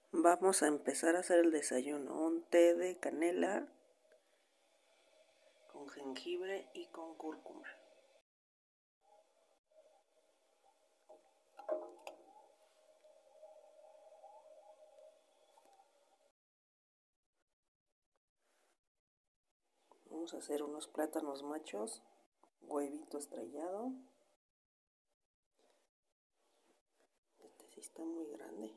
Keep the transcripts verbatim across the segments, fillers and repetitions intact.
Vamos a empezar a hacer el desayuno. Un té de canela con jengibre y con cúrcuma. Vamos a hacer unos plátanos machos, huevito estrellado. Este sí está muy grande.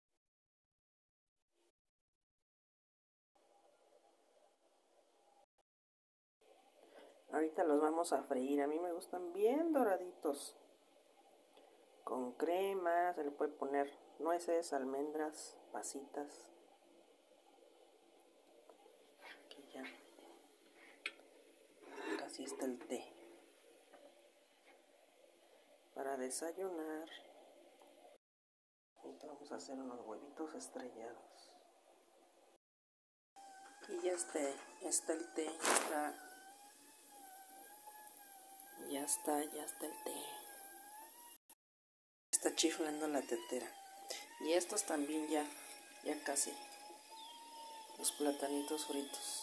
Ahorita los vamos a freír. A mí me gustan bien doraditos. Con crema, se le puede poner nueces, almendras, pasitas. Aquí ya casi está el té. Para desayunar, ahorita vamos a hacer unos huevitos estrellados. Aquí ya está, ya está el té, ya está, ya está, ya está el té. Está chiflando la tetera. Y estos también ya, ya casi. Los platanitos fritos.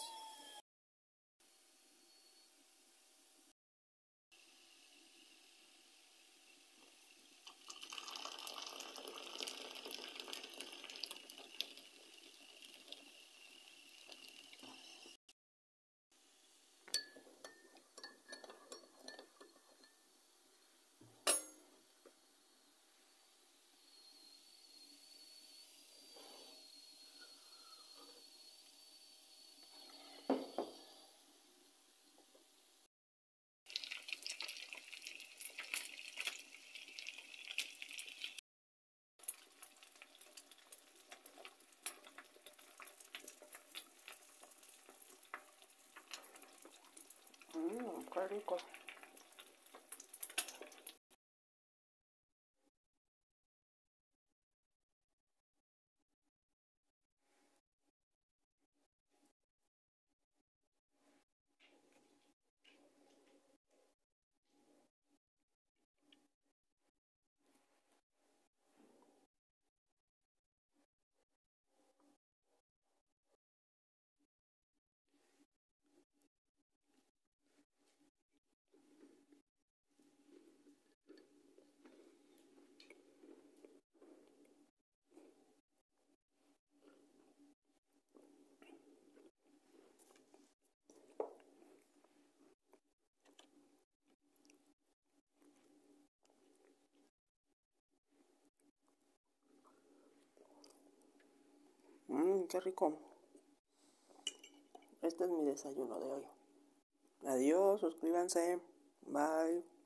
Mmm, qué rico. Mmm, qué rico. Este es mi desayuno de hoy. Adiós, suscríbanse. Bye.